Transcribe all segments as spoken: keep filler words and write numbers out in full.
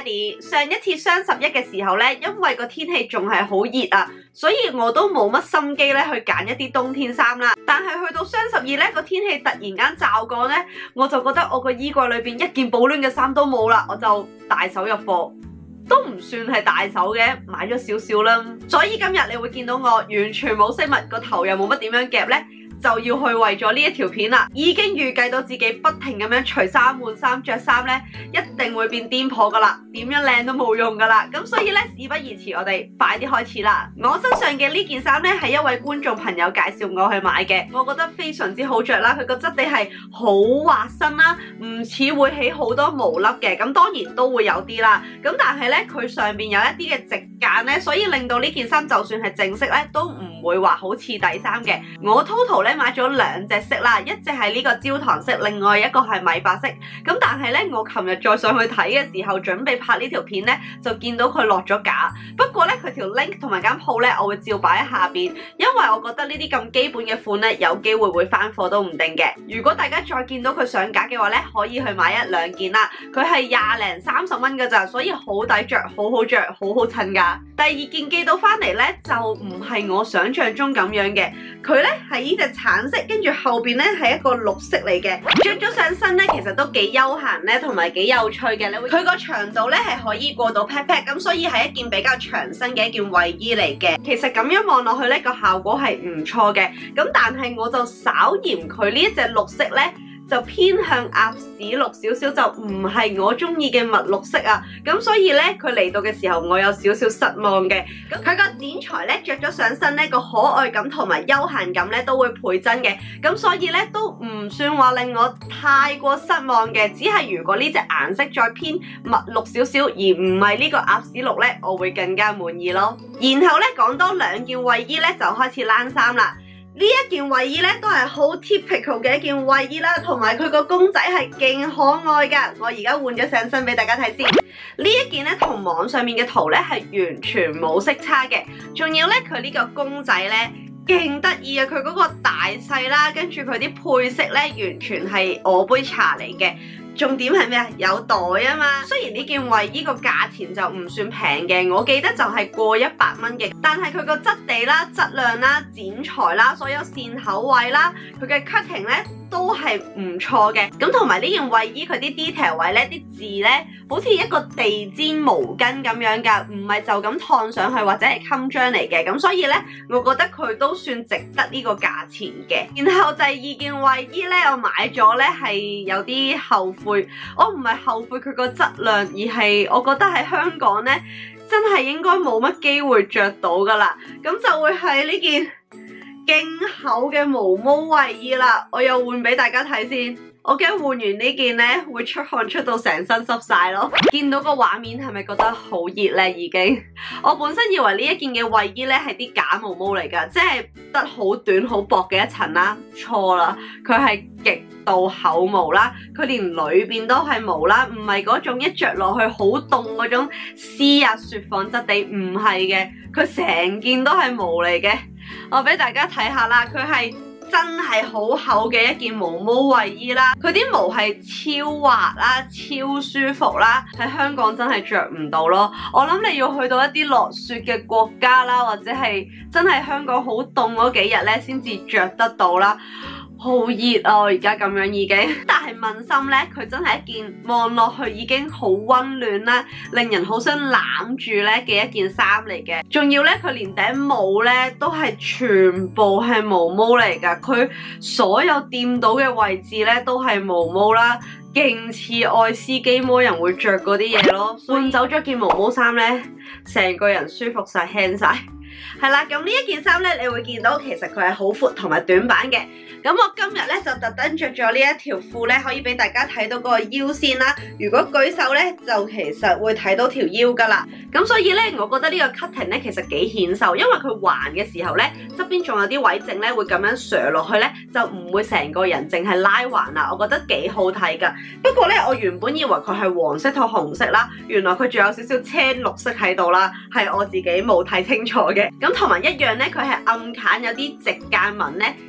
Daddy。上一次雙十一嘅時候咧，因為個天氣仲係好熱啊，所以我都冇乜心機咧去揀一啲冬天衫啦。但係去到雙十二咧，個天氣突然間驟降咧，我就覺得我個衣櫃裏邊一件保暖嘅衫都冇啦，我就大手入貨。都唔算係大手嘅，買咗少少啦。所以今日你會見到我完全冇飾物，個頭又冇乜點樣夾呢，就要去為咗呢一條片啦。已經預計到自己不停咁樣除衫換衫着衫呢，一定會變癲婆噶啦，點樣靚都冇用噶啦。咁所以呢，事不宜遲，我哋快啲開始啦。我身上嘅呢件衫呢，係一位觀眾朋友介紹我去買嘅，我覺得非常之好着啦。佢個質地係好滑身啦，唔似會起好多毛粒嘅，咁當然都會有啲啦。咁但係呢，佢上邊有一啲嘅直間呢，所以令到呢件衫就算係正式呢，都唔會話好似底衫嘅。我 total 咧買咗兩隻色啦，一隻係呢個焦糖色，另外一個係米白色。咁但係咧，我琴日再上去睇嘅時候，準備拍呢條片咧，就見到佢落咗架。不過咧，佢條 link 同埋間鋪咧，我會照擺喺下邊，因為我覺得呢啲咁基本嘅款咧，有機會會翻貨都唔定嘅。如果大家再見到佢上架嘅話咧，可以去買一兩件啦。佢係廿零三十蚊噶咋，所以好抵着，好好着，好好襯噶。第二件寄到翻嚟咧，就唔係我想象中咁樣嘅，佢咧係呢隻橙色，跟住後邊咧係一個綠色嚟嘅，着咗上身咧其實都幾休閒咧，同埋幾有趣嘅。你會佢個長度咧係可以過到 pat pat， 咁所以係一件比較長身嘅一件衛衣嚟嘅。其實咁樣望落去咧個效果係唔錯嘅，咁但係我就稍嫌佢呢一隻綠色咧，就偏向鴨屎綠少少，就唔係我中意嘅墨綠色啊，咁所以咧佢嚟到嘅時候我有少少失望嘅。咁佢個剪裁咧着咗上身咧個可愛感同埋休閒感咧都會倍增嘅，咁所以咧都唔算話令我太過失望嘅，只係如果呢隻顏色再偏墨綠少少而唔係呢個鴨屎綠咧，我會更加滿意咯。然後咧講多兩件衛衣咧就開始冷衫啦。呢一件衛衣咧都係好 typical 嘅一件衛衣啦，同埋佢個公仔係勁可愛噶。我而家換咗上身俾大家睇先。呢一件咧同網上面嘅圖咧係完全冇色差嘅，仲要咧佢呢個公仔咧勁得意啊！佢嗰個大細啦，跟住佢啲配色咧完全係我杯茶嚟嘅。重點係咩啊？有袋啊嘛！雖然呢件衛衣個價錢就唔算平嘅，我記得就係過一百蚊嘅，但係佢個質地啦、質量啦、剪裁啦、所有線口位啦、佢嘅 cutting 咧都係唔錯嘅。咁同埋呢件衛衣佢啲 detail 位咧，啲字咧好似一個地氈毛巾咁樣㗎，唔係就咁燙上去或者係襟章嚟嘅。咁所以咧，我覺得佢都算值得呢個價錢嘅。然後第二件衛衣咧，我買咗咧係有啲後悔。我唔係後悔佢個質量，而係我覺得喺香港咧真係應該冇乜機會着到噶啦，咁就會係呢件勁厚嘅毛毛衛衣啦。我又換俾大家睇先，我驚換完呢件咧會出汗出到成身濕晒咯。見到個畫面係咪覺得好熱咧？已經，我本身以為呢一件嘅衛衣咧係啲假毛毛嚟噶，即係得好短好薄嘅一層啦。錯啦，佢係極度厚毛啦，佢連裏邊都係毛啦，唔係嗰種一着落去好凍嗰種絲啊雪紡質地，唔係嘅，佢成件都係毛嚟嘅。我俾大家睇下啦，佢係真係好厚嘅一件毛毛衛衣啦，佢啲毛係超滑啦，超舒服啦，喺香港真係着唔到咯。我諗你要去到一啲落雪嘅國家啦，或者係真係香港好凍嗰幾日咧，先至着得到啦。好熱啊！而家咁樣已經，但係問心咧，佢真係一件望落去已經好溫暖啦，令人好想攬住咧嘅一件衫嚟嘅。仲要咧，佢連頂帽咧都係全部係毛毛嚟噶，佢所有掂到嘅位置咧都係毛毛啦，勁似愛斯基摩人會着嗰啲嘢咯。換走咗件毛毛衫咧，成個人舒服晒，輕晒。係啦，咁呢一件衫咧，你會見到其實佢係好闊同埋短版嘅。咁我今日咧就特登着咗呢一條褲咧，可以俾大家睇到嗰個腰線啦。如果舉手咧，就其實會睇到條腰噶啦。咁所以咧，我覺得呢個 cutting 咧其實幾顯瘦，因為佢橫嘅時候咧，側邊仲有啲位剩咧會咁樣削落去咧，就唔會成個人淨係拉橫啦。我覺得幾好睇噶。不過咧，我原本以為佢係黃色同紅色啦，原來佢仲有少少青綠色喺度啦，係我自己冇睇清楚嘅。咁同埋一樣咧，佢係暗砍有啲直間紋咧，一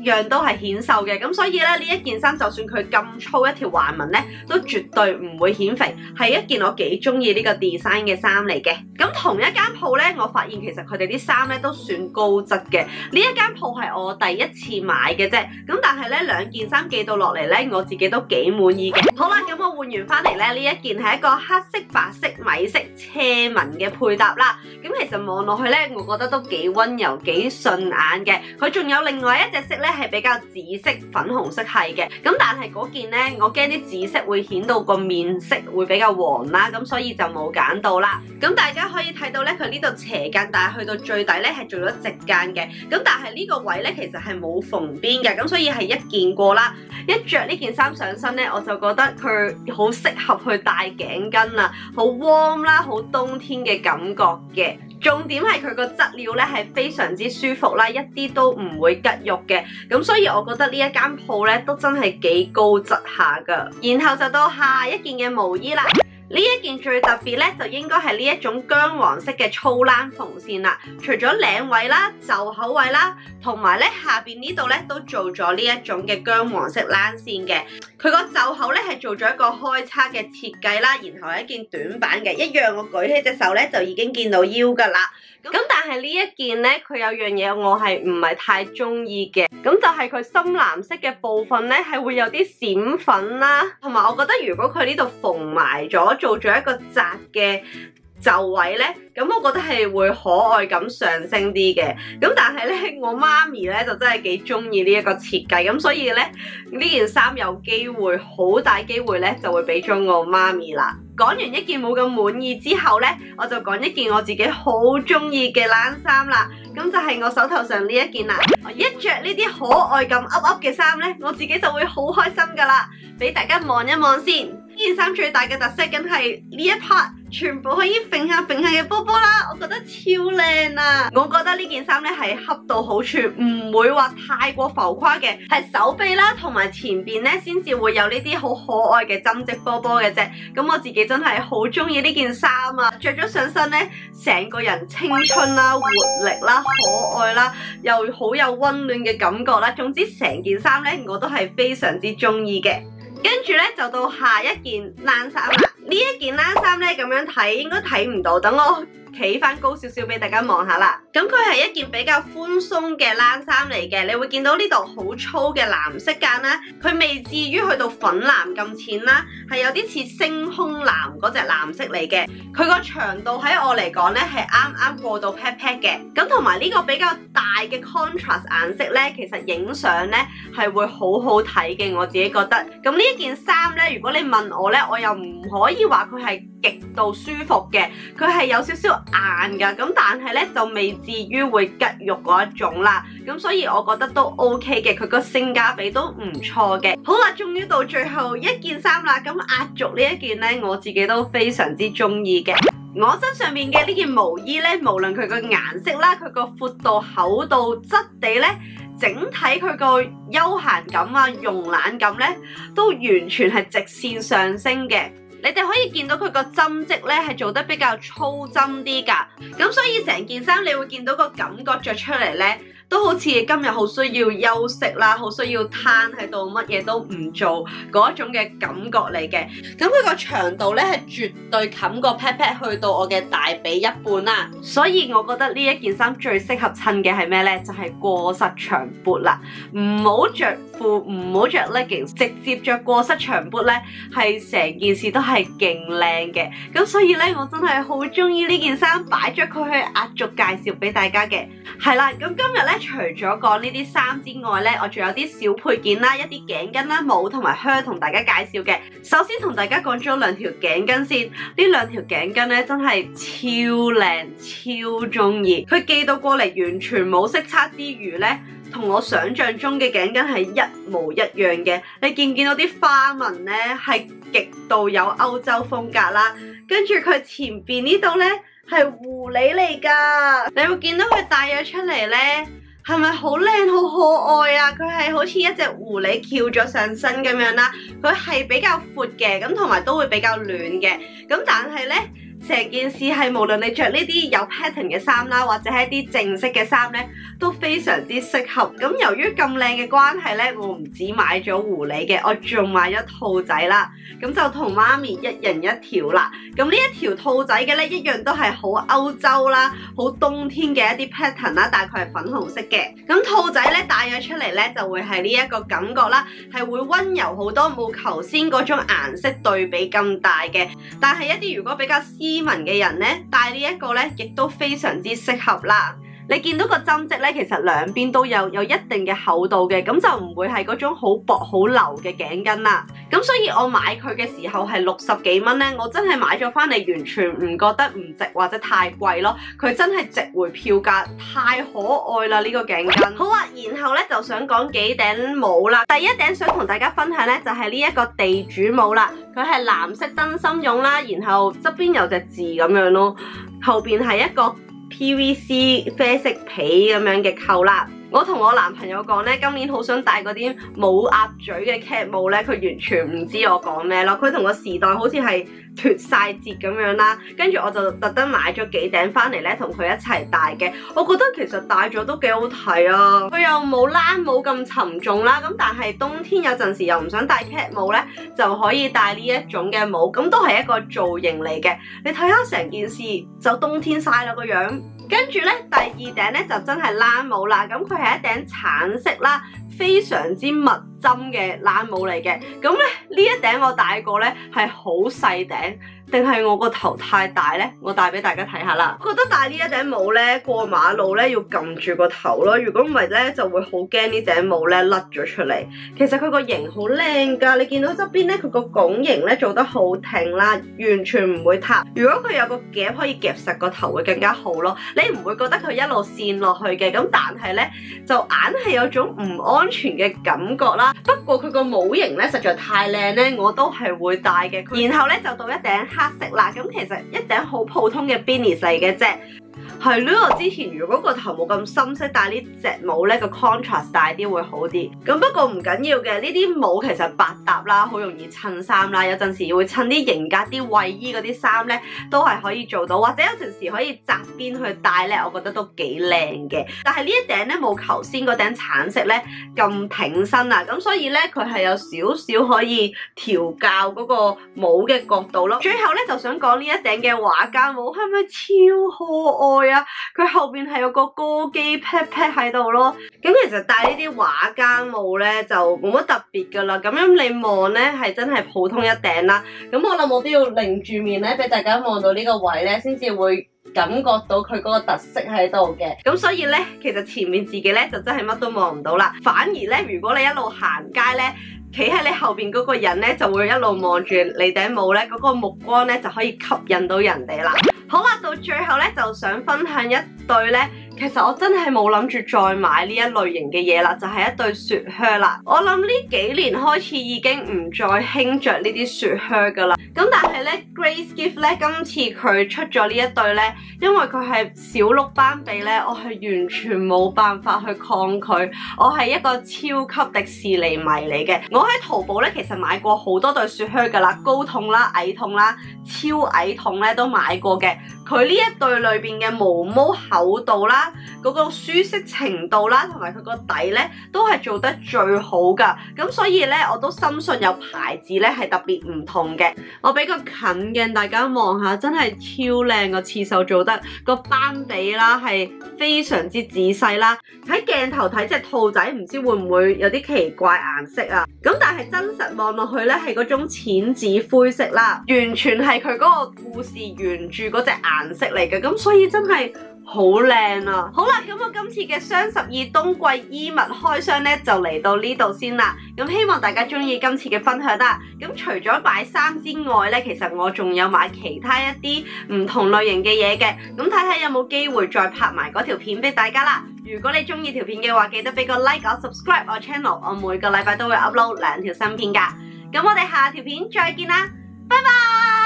樣都係顯瘦嘅，咁所以咧呢一件衫就算佢咁粗一條橫紋咧，都絕對唔會顯肥，係一件我幾中意呢個 design 嘅衫嚟嘅。咁同一間鋪咧，我發現其實佢哋啲衫咧都算高質嘅。呢一間鋪係我第一次買嘅啫，咁但係咧兩件衫寄到落嚟咧，我自己都幾滿意嘅。好啦，咁我換完翻嚟咧，呢一件係一個黑色、白色、米色斜紋嘅配搭啦。咁其實望落去咧，我覺得都幾溫柔、幾順眼嘅。佢仲有另外一隻色咧，係比較紫色、粉紅色係嘅。咁但係嗰件咧，我驚啲紫色會顯到個面色會比較黃啦，咁所以就冇揀到啦。咁大家可以睇到咧，佢呢度斜間，但係去到最底咧係做咗直間嘅。咁但係呢個位咧，其實係冇縫邊嘅，咁所以係一件過啦。一着呢件衫上身咧，我就覺得佢好適合去戴頸巾啊，好 warm 啦，好冬天嘅感覺嘅。重點係佢個質料咧係非常之舒服啦，一啲都唔會拮肉嘅，咁所以我覺得呢一間鋪咧都真係幾高質下噶。然後就到下一件嘅毛衣啦。呢一件最特別咧，就應該係呢一種薑黃色嘅粗冷縫線啦。除咗領位啦、袖口位啦，同埋咧下邊呢度咧都做咗呢一種嘅薑黃色冷線嘅。佢個袖口咧係做咗一個開叉嘅設計啦，然後係一件短版嘅，一樣我舉起隻手咧就已經見到腰噶啦。咁但係呢一件咧，佢有樣嘢我係唔係太中意嘅，咁就係佢深藍色嘅部分咧係會有啲閃粉啦，同埋我覺得如果佢呢度縫埋咗，做咗一個窄嘅袖位咧，咁我覺得係會可愛感上升啲嘅。咁但係咧，我媽咪咧就真係幾中意呢一個設計，咁所以咧呢件衫有機會好大機會咧就會俾咗我媽咪啦。講完一件冇咁滿意之後咧，我就講一件我自己好中意嘅冷衫啦。咁就係我手頭上呢一件啦。我一着呢啲可愛咁噏噏嘅衫咧，我自己就會好開心噶啦。俾大家望一望先。呢件衫最大嘅特色梗係呢一 part 全部可以揈下揈下嘅波波啦，我覺得超靚啊！我覺得呢件衫咧係恰到好處，唔會話太過浮誇嘅，係手臂啦同埋前邊咧先至會有呢啲好可愛嘅針織波波嘅啫。咁我自己真係好中意呢件衫啊！着咗上身咧，成個人青春啦、活力啦、可愛啦，又好有溫暖嘅感覺啦。總之成件衫咧，我都係非常之中意嘅。跟住咧就到下一件冷衫啦。呢一件冷衫咧咁樣睇應該睇唔到，等我企翻高少少俾大家望下啦。咁佢係一件比較寬鬆嘅冷衫嚟嘅，你會見到呢度好粗嘅藍色間啦，佢未至於去到粉藍咁淺啦，係有啲似星空藍嗰隻藍色嚟嘅。佢個長度喺我嚟講咧係啱啱過到 pat pat 嘅。咁同埋呢個比較大嘅 contrast 顏色咧，其實影相咧係會好好睇嘅，我自己覺得。咁呢一件衫咧，如果你問我咧，我又唔可以話佢係極度舒服嘅，佢係有少少硬噶，咁但係咧就未至於會拮肉嗰一種啦，咁所以我覺得都 OK 嘅，佢個性價比都唔錯嘅。好啦，終於到最後一件衫啦，咁壓軸呢一件咧，我自己都非常之中意嘅。我身上面嘅呢件毛衣咧，無論佢個顏色啦，佢個闊度、厚度、質地咧，整體佢個休閒感啊、慵懶感咧，都完全係直線上升嘅。你哋可以見到佢個針織咧係做得比較粗針啲㗎，咁所以成件衫你會見到個感覺着出嚟咧，都好似今日好需要休息啦，好需要攤喺度，乜嘢都唔做嗰一種嘅感覺嚟嘅。咁佢個長度咧係絕對冚個 pat pat 去到我嘅大髀一半啦，所以我覺得呢一件衫最適合襯嘅係咩咧？就係過膝長闊啦，唔好着褲，唔好着 leggings， 直接着過膝長闊咧，係成件事都係勁靚嘅。咁所以咧，我真係好中意呢件衫，擺咗佢去壓軸介紹俾大家嘅。係啦，咁今日咧除咗講呢啲衫之外咧，我仲有啲小配件啦，一啲頸巾啦、帽同埋靴同大家介紹嘅。首先同大家講咗兩條頸巾先，呢兩條頸巾咧真係超靚，超中意。佢寄到過嚟完全冇色差之餘咧，同我想象中嘅頸巾係一模一樣嘅。你見唔見到啲花紋咧係極度有歐洲風格啦，跟住佢前邊呢度咧係狐狸嚟噶，你會見到佢戴咗出嚟咧，係咪好靚好可愛啊？佢係好似一隻狐狸翹咗上身咁樣啦，佢係比較闊嘅，咁同埋都會比較暖嘅，咁但係咧成件事係無論你着呢啲有 pattern 嘅衫啦，或者係一啲正式嘅衫咧，都非常之適合。咁由於咁靚嘅關係咧，我唔止買咗狐狸嘅，我仲買咗兔仔啦。咁就同媽咪一人一條啦。咁呢一條兔仔嘅咧，一樣都係好歐洲啦，好冬天嘅一啲 pattern 啦，但係佢係粉紅色嘅。咁兔仔咧戴咗出嚟咧，就會係呢一個感覺啦，係會溫柔好多，冇頭先嗰種顏色對比咁大嘅。但係一啲如果比較斯文嘅人咧，戴呢一個咧，亦都非常之適合啦。你見到個針織咧，其實兩邊都有有一定嘅厚度嘅，咁就唔會係嗰種好薄好流嘅頸巾啦。咁所以我買佢嘅時候係六十幾蚊咧，我真係買咗翻嚟完全唔覺得唔值或者太貴咯。佢真係值回票價，太可愛啦呢個頸巾。好啊，然後咧就想講幾頂帽啦。第一頂想同大家分享咧，就係呢一個地主帽啦。佢係藍色真心絨啦，然後側邊有隻字咁樣咯，後邊係一個P V C 啡色皮咁樣嘅扣啦。我同我男朋友講咧，今年好想戴嗰啲冇鴨嘴嘅 cap 帽咧，佢完全唔知我講咩咯。佢同個時代好似係脫晒節咁樣啦，跟住我就特登買咗幾頂翻嚟咧，同佢一齊戴嘅。我覺得其實戴咗都幾好睇啊，佢又冇冷帽咁沉重啦。咁但係冬天有陣時又唔想戴 cap 帽咧，就可以戴呢一種嘅帽，咁都係一個造型嚟嘅。你睇下成件事就冬天晒啦個樣。跟住咧，第二頂咧就真係冷帽啦。咁佢係一頂橙色啦，非常之密針嘅冷帽嚟嘅。咁咧呢一頂我戴過咧係好細頂，定係我個頭太大咧？我戴俾大家睇下啦。我覺得戴呢一頂帽咧過馬路咧要撳住個頭咯，如果唔係咧就會好驚呢頂帽咧甩咗出嚟。其實佢個型好靚㗎，你見到側邊咧佢個拱形咧做得好挺啦，完全唔會塌。如果佢有個夾可以夾實個頭會更加好咯，你唔會覺得佢一路跣落去嘅。咁但係咧就硬係有種唔安全嘅感覺啦。不過佢個帽型咧實在太靚咧，我都係會戴嘅。然後咧就到一頂黑色啦，咁其實一頂好普通嘅 beanie 嚟嘅啫。係咯，我之前如果個頭冇咁深色，戴呢隻帽咧個 contrast 大啲會好啲。咁不過唔緊要嘅，呢啲帽其實百搭啦，好容易襯衫啦。有陣時會襯啲型格啲衛衣嗰啲衫咧，都係可以做到。或者有陣時可以側邊去戴咧，我覺得都幾靚嘅。但係呢一頂咧冇頭先嗰頂橙色咧咁挺身啊，咁所以咧佢係有少少可以調校嗰個帽嘅角度咯。最後咧就想講呢一頂嘅畫家帽係咪超可愛啊？佢後邊係有個歌姬 pat pat 喺度咯。咁其實戴呢啲畫家帽咧就冇乜特別噶啦。咁樣你望咧係真係普通一頂啦。咁我諗我都要擰住面咧俾大家望到呢個位咧，先至會感覺到佢嗰個特色喺度嘅。咁所以咧，其實前面自己咧就真係乜都望唔到啦。反而咧，如果你一路行街咧，企喺你後邊嗰個人咧就會一路望住你頂帽咧，嗰個目光咧就可以吸引到人哋啦。好啦，到最後咧就想分享一對咧，其實我真係冇諗住再買呢一類型嘅嘢啦，就係一對雪靴啦。我諗呢幾年開始已經唔再興着呢啲雪靴噶啦。咁但係咧 Grace Gift 咧今次佢出咗呢一對咧，因為佢係小鹿斑比咧，我係完全冇辦法去抗拒。我係一個超級迪士尼迷嚟嘅。我喺淘寶咧其實買過好多對雪靴噶啦，高筒啦、矮筒啦、超矮筒咧都買過嘅。佢呢一對裏邊嘅毛毛厚度啦，嗰個舒適程度啦，同埋佢個底咧都係做得最好噶。咁所以咧我都深信有牌子咧係特別唔同嘅。我俾個近鏡大家望下，真係超靚個刺繡做得，個斑比啦係非常之仔細啦。喺鏡頭睇隻兔仔唔知會唔會有啲奇怪顏色啊？咁但係真實望落去咧係嗰種淺紫灰色啦，完全係佢嗰個故事原著嗰隻顏色嚟嘅。咁所以真係好靚啊！好啦，咁我今次嘅雙十二冬季衣物開箱咧就嚟到呢度先啦。咁希望大家中意今次嘅分享啦。咁除咗買衫之外咧，其實我仲有買其他一啲唔同類型嘅嘢嘅。咁睇睇有冇機會再拍埋嗰條片俾大家啦。如果你中意條片嘅話，記得俾個 like 我 subscribe 我 channel， 我每個禮拜都會 upload 兩條新片噶。咁我哋下條片再見啦，拜拜。